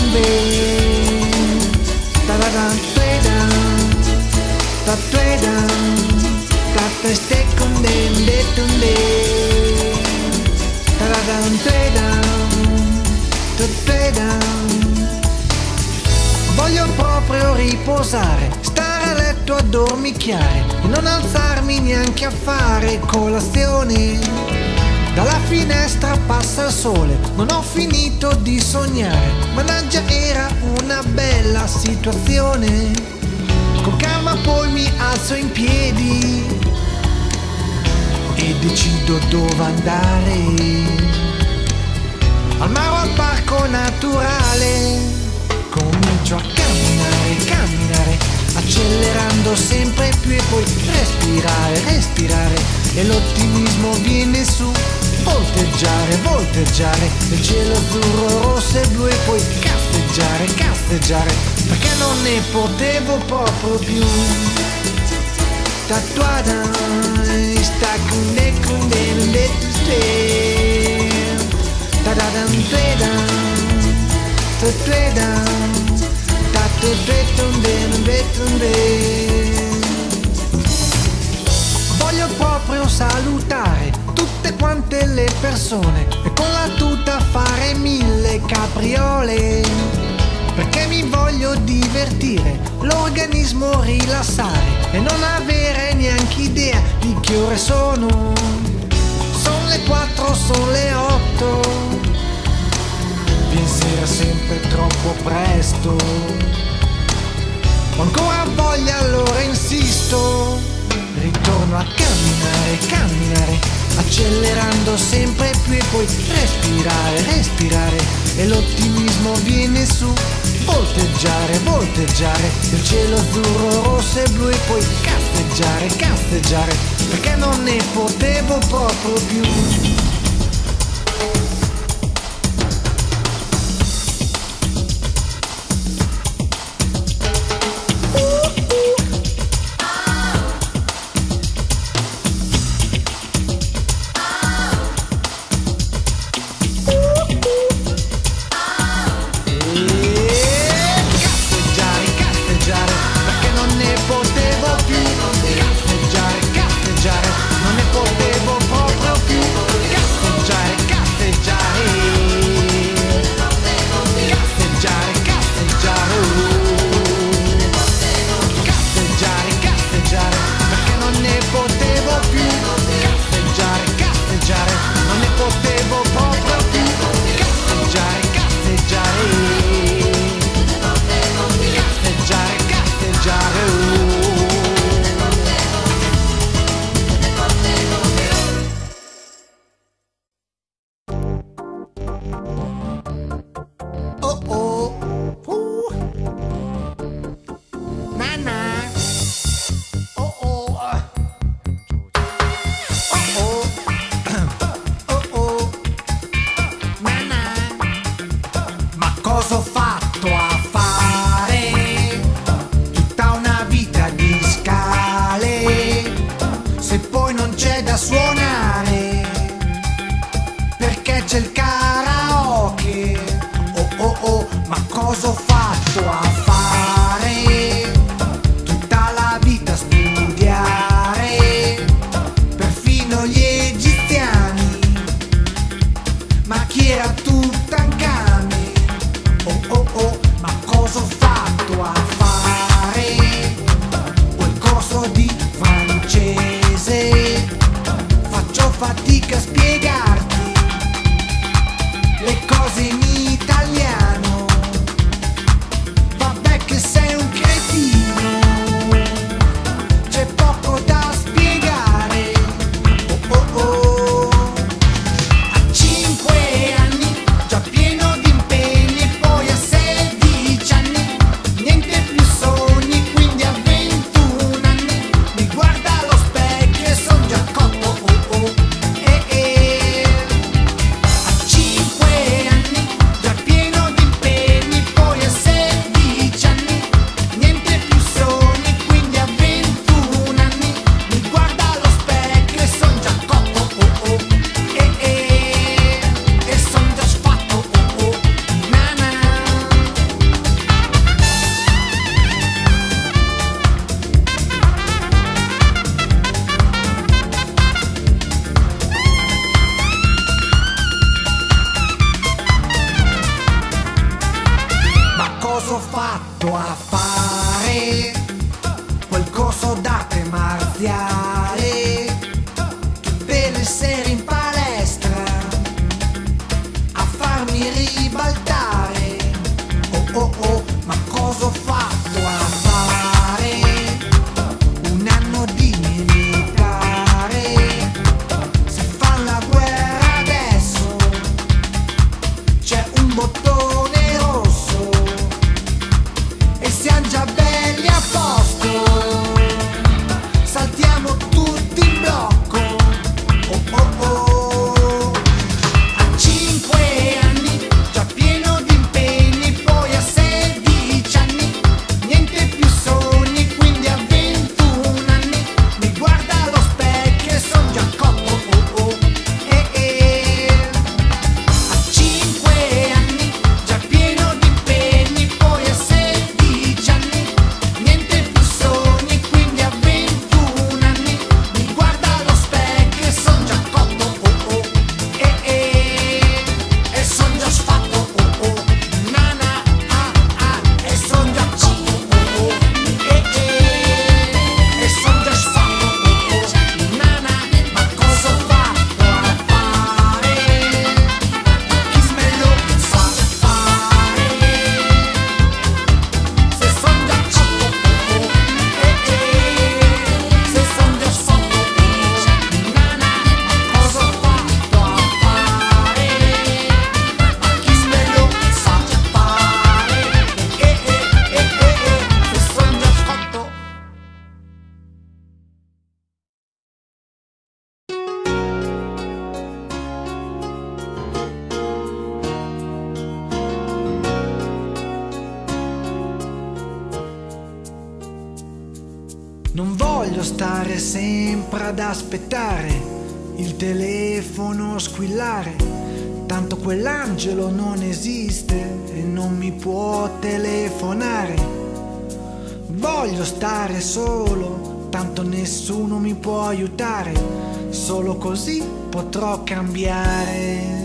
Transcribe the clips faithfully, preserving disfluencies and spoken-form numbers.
tumbe, taradan twedan, ta twedan, ta ste kunden de tunde, taradan twedan, ta twedan. Voglio proprio riposare, stare a letto a dormicchiare e non alzarmi neanche a fare colazione. Dalla finestra passa il sole, non ho finito di sognare, mannaggia era una bella situazione. Con calma poi mi alzo in piedi e decido dove andare, al mare o al parco naturale. Comincio a camminare, camminare, accelerando sempre più e poi respirare, respirare e l'ottimismo viene su. Volteggiare, volteggiare, nel cielo azzurro, rosso e blu e poi casteggiare, casteggiare, perché non ne potevo proprio più. Tatuada, sta kunde kunde nde tu ste, tadadan twedan, tu twedan, tatu twetunde nde tunde. Voglio proprio salutare tutte quante le persone e con la tuta fare mille capriole, perché mi voglio divertire, l'organismo rilassare e non avere neanche idea di che ore sono. Sono le quattro, sono le otto, pensiero sempre troppo presto. Ho ancora voglia, allora insisto. Ritorno a camminare, camminare, accelerando sempre più e poi respirare, respirare e l'ottimismo viene su. Volteggiare, volteggiare, il cielo azzurro, rosso e blu e poi casteggiare, casteggiare, perché non ne potevo proprio più. Cosa ho fatto a fare tutta una vita di scale, se poi non c'è da suonare perché c'è il karaoke? Oh oh oh, ma cosa ho fatto a fare tutta la vita a studiare, perfino gli egiziani, ma chi era Tutankhamon? Oh oh oh, ma cosa ho fatto a fare quel corso di francese? Faccio fatica a spiegarti le cose in italiano. Non voglio stare sempre ad aspettare il telefono squillare, tanto quell'angelo non esiste e non mi può telefonare. Voglio stare solo, tanto nessuno mi può aiutare, solo così potrò cambiare.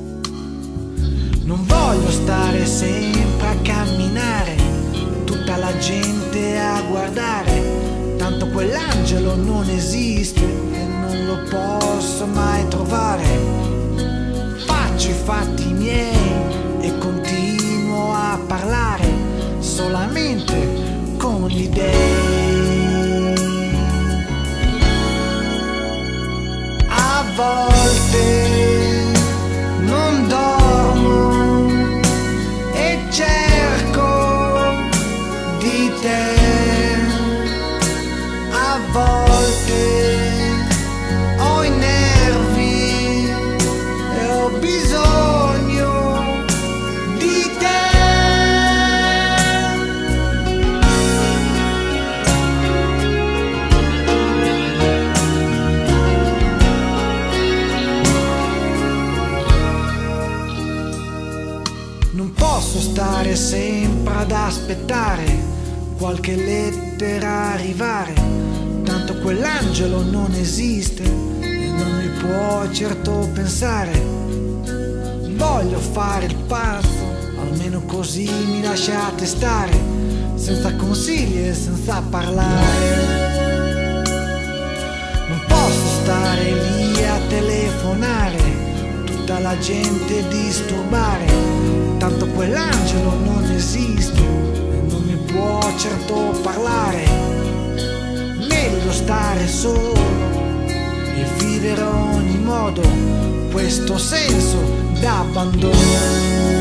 Non voglio stare sempre a camminare, tutta la gente a guardare, tanto quell'angelo non esiste e non lo posso mai trovare. Faccio i fatti miei e continuo a parlare solamente con gli dèi. A volte non dormo e cerco di te. A volte ho i nervi e ho bisogno di te. Non posso stare sempre ad aspettare qualche lettera arrivare, tanto quell'angelo non esiste e non mi può certo pensare. Voglio fare il pazzo, almeno così mi lasciate stare, senza consigli e senza parlare. Non posso stare lì a telefonare, tutta la gente disturbare, tanto quell'angelo non esiste e non mi può certo parlare. Meglio stare solo e vivere a ogni modo questo senso d'abbandono.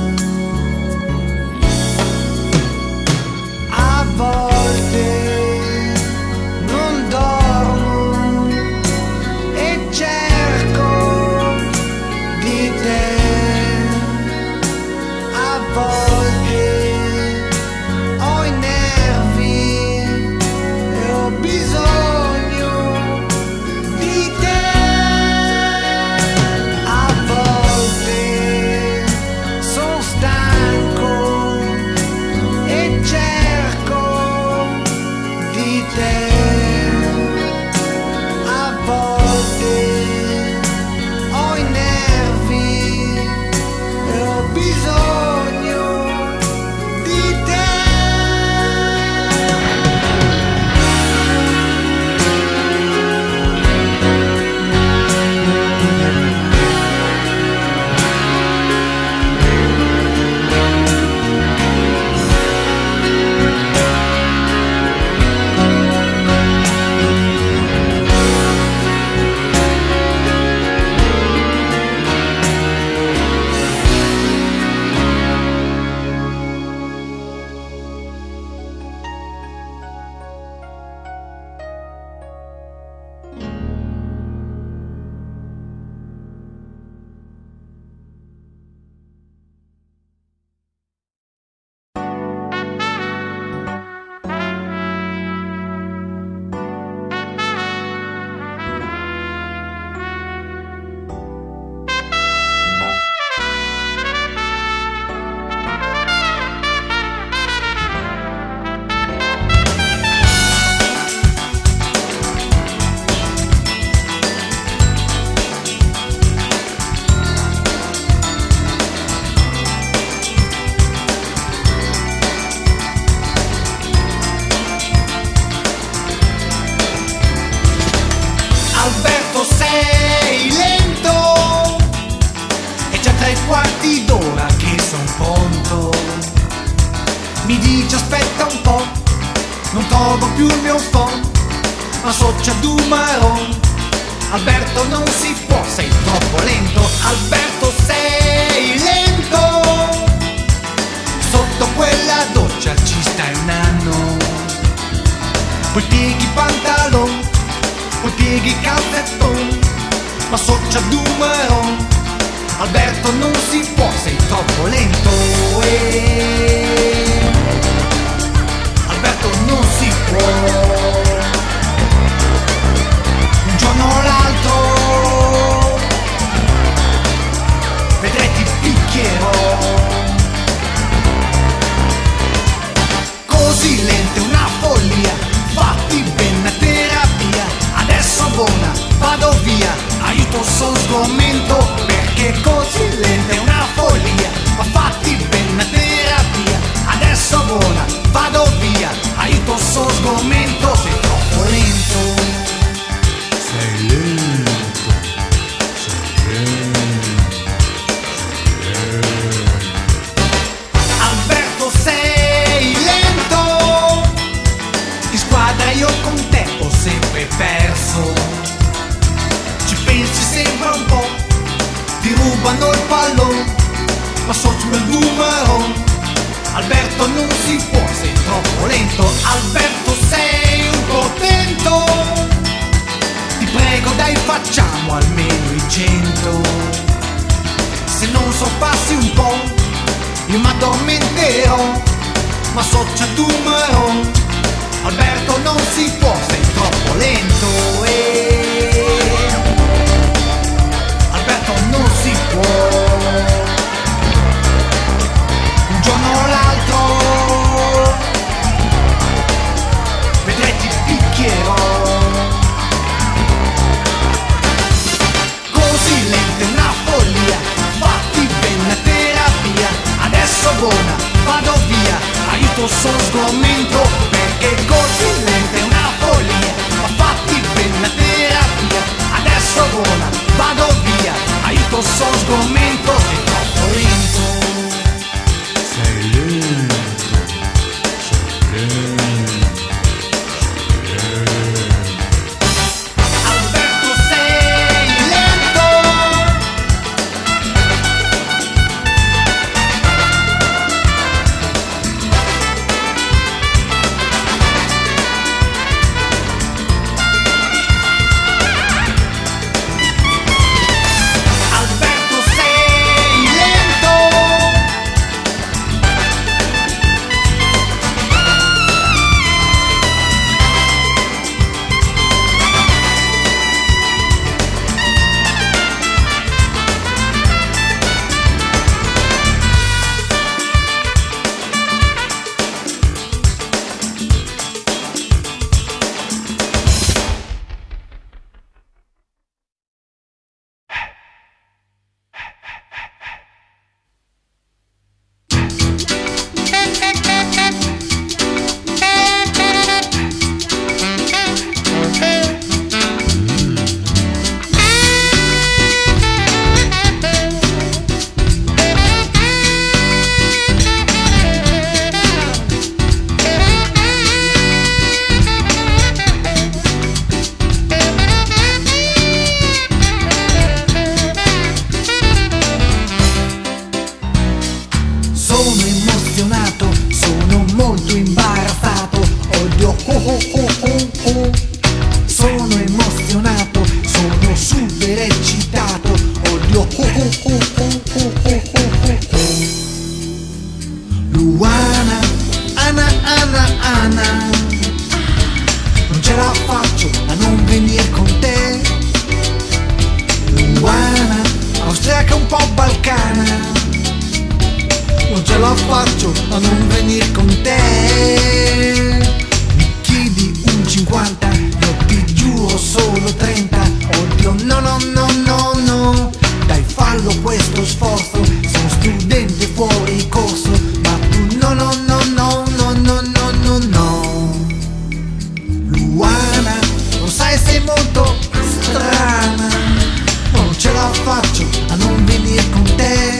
A volte non dormo e cerco di te. A volte ho i nervi e ho bisogno di te. A volte sono stanco e cerco di te. A volte ho i nervi e ho bisogno di te. Alberto, sei lento, è già tre quarti d'ora che son pronto. Mi dice aspetta un po', non trovo più il mio phone, ma so c'è du marron. Alberto non si può, sei troppo lento. Alberto, sei lento, sotto quella doccia ci stai un anno. Poi pieghi i pantaloni, poi pieghi i calzettoni, ma so c'è du marron. Alberto non si può, sei troppo lento. eh. Alberto non si può. sgomento, sei troppo lento. Sei lento, sei lento. Alberto, sei lento. In squadra io con te ho sempre perso. Ci pensi sempre un po', ti rubano il pallone, ma socio il numero. Alberto non si può, sei troppo lento. Alberto, sei un potento. Ti prego dai, facciamo almeno i cento. Se non sorpassi un po' io m'addormenterò, ma socio il numero. Alberto non si può, sei troppo lento. eh. Alberto non si può. Un giorno o l'altro vedrai ti picchierò. Così lenta è una follia, fatti bene la terapia. Adesso buona, vado via, aiuto sono sgomento. Perché così lenta è una follia, ma fatti bene la terapia. Adesso buona, vado via, aiuto sono sgomento. Sei troppo lento. Sei lento, sei lento, sei lento. Alberto, sei lento. Alberto, sei lento. Sono emozionato, sono molto imbarazzato. Oddio, oh oh oh oh oh. Sono emozionato, sono super eccitato. Oddio, oh oh oh oh oh oh oh oh. Luana, Ana, Ana, Ana, non ce la faccio a non venire con te. Luana, austriaca un po' balcana, non ce la faccio a non venire con te. Mi chiedi un cinquanta, io ti giuro solo trenta. Oddio, no no no no no. Dai, fallo questo sforzo, sono studente fuori corso. Ma tu no no no no no no no no no. Luana, lo sai sei molto strana, non ce la faccio a non venire con te.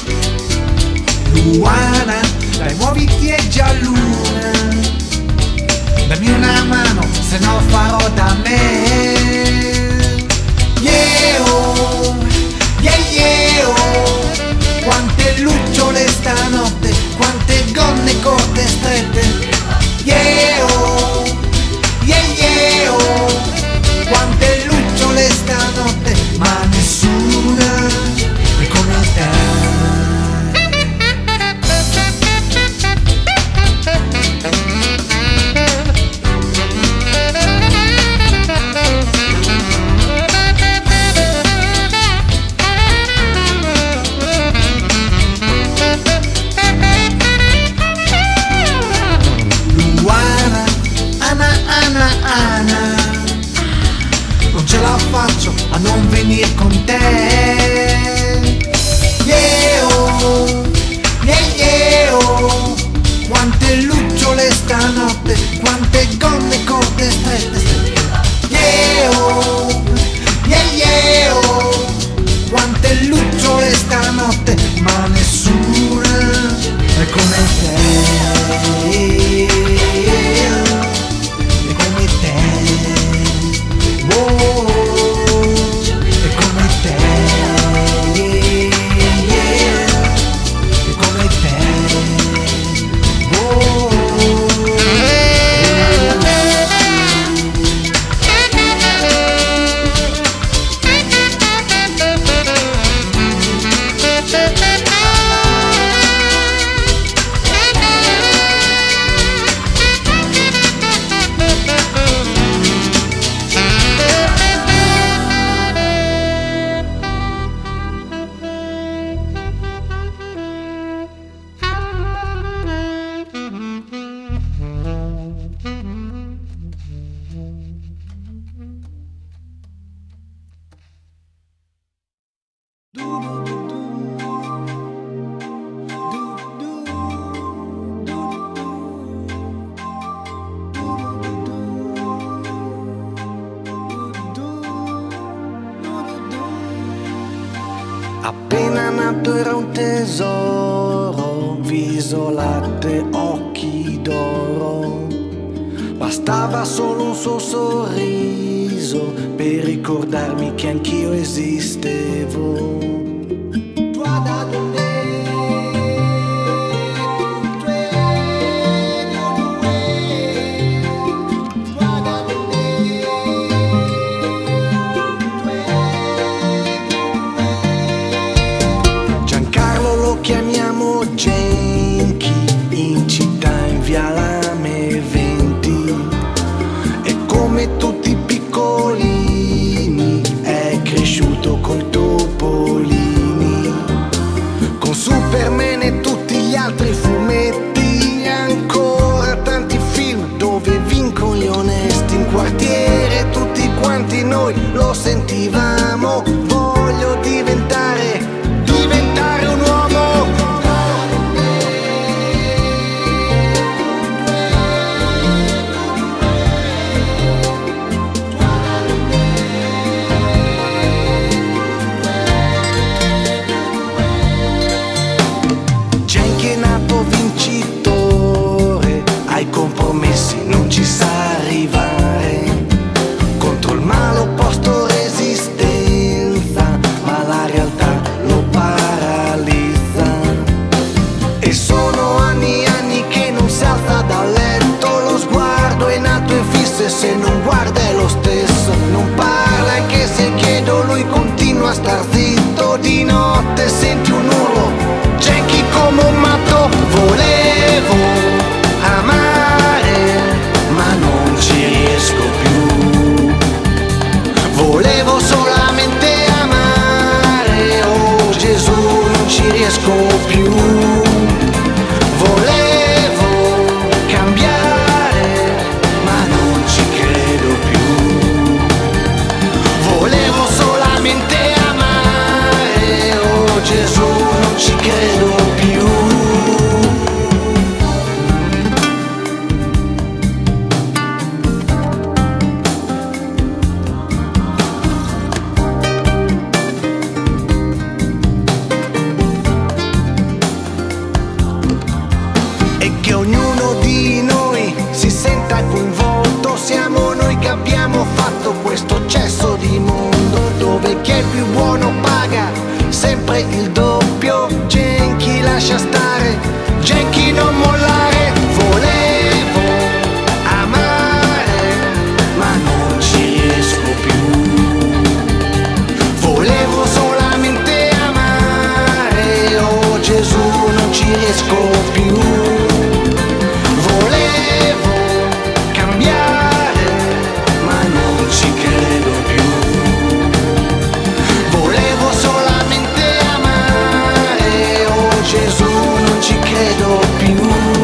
Luana, dai, muoviti e già luna, dammi una mano, se no farò da me. Yeah oh, yeah yeah oh. Quante lucciole stanotte, quante gonne corte e strette. Yeah oh, yeah yeah oh. Quante lucciole stanotte, ma nessuna è come te. Non ce la faccio a non venire con te. Yeah oh, yeah yeah oh. Quante lucciole stanotte, quante go Appena nato era un tesoro, viso latte, occhi d'oro. Bastava solo un suo sorriso per ricordarmi che anch'io esistevo. Giancarlo lo chiamiamo Genchi, in città in via Lame venti, e come tutti i piccolini è cresciuto coi topolini, con Superman e tutti gli altri fumetti, e ancora tanti film dove vincono gli onesti. In quartiere tutti quanti noi lo sentivamo: voglio diventare diventare un uomo. Genchi è nato vincitore, ai compromessi non ci sa arrivare, contro il male opposto resistenza, ma la realtà lo paralizza. E sono anni e anni che non si alza dal letto, lo sguardo è nato e fisso, e se non guarda è lo stesso. Non parla anche se chiedo, lui continua a star zitto. Di notte senti un urlo, Genchi come un matto. Volevo amare ma non ci riesco più, volevo solamente amare, oh Gesù non ci riesco più. Volevo cambiare ma non ci credo più, volevo solamente amare, oh Gesù non ci credo più. E che ognuno di noi si senta coinvolto, siamo noi che abbiamo fatto questo cesso di mondo, dove chi è più buono paga sempre il doppio. Genchi lascia stare, Genchi non mollare. Volevo amare ma non ci riesco più, volevo solamente amare, oh Gesù non ci riesco più. Volevo cambiare ma non ci credo più, volevo solamente amare, oh Gesù non ci credo più.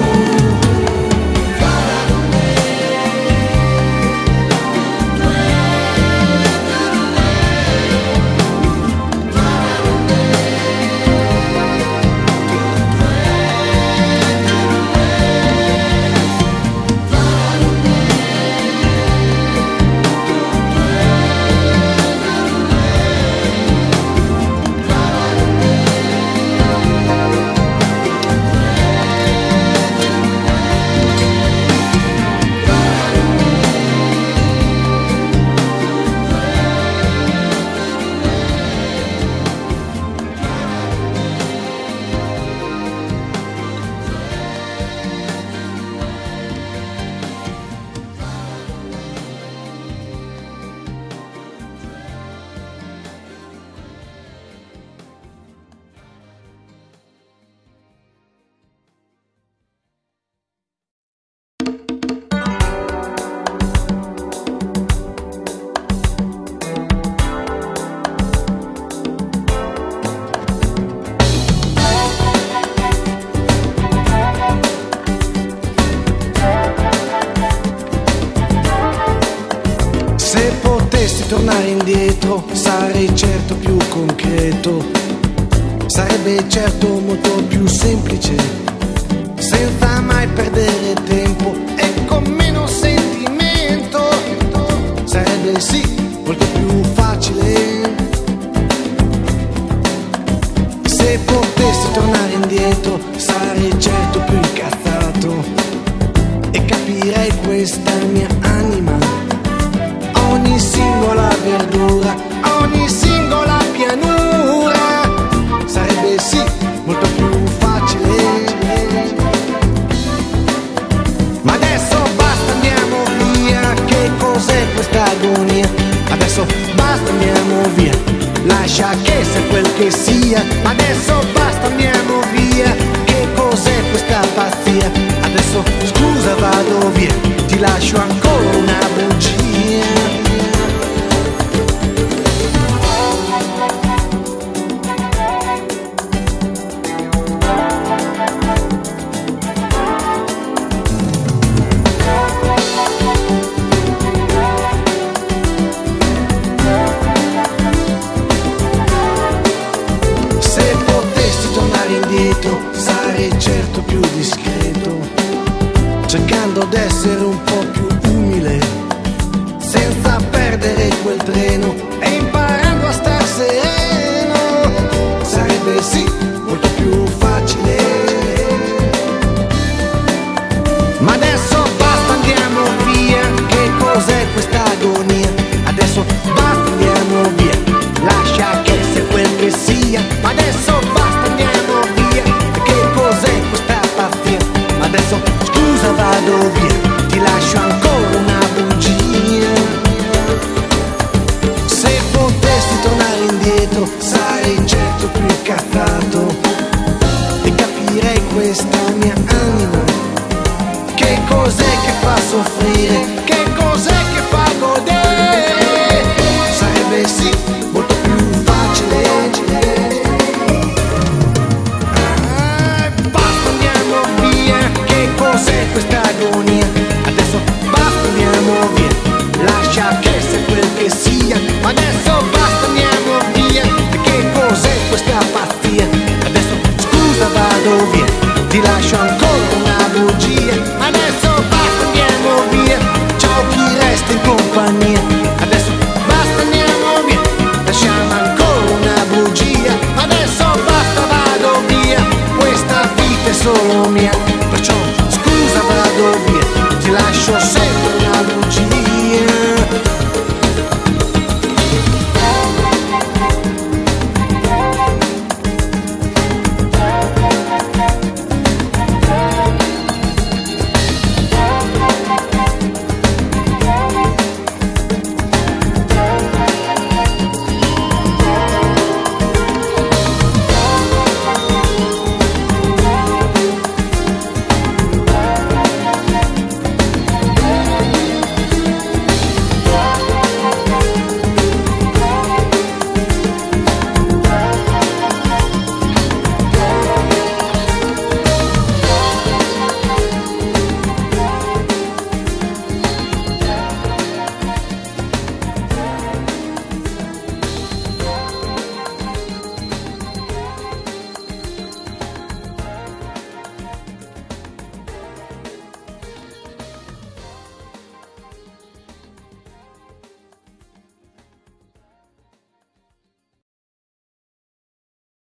Tornare indietro sarei certo più concreto, sarebbe certo molto più semplice, senza mai perdere tempo e con meno sentimento. Sarebbe sì molto più facile basta, andiamo via. Lascia che sia quel che sia, adesso basta, andiamo via. Che cos'è questa pazzia? Adesso scusa, vado via, ti lascio ancora una bugia. Sarei certo più discreto, cercando d'essere un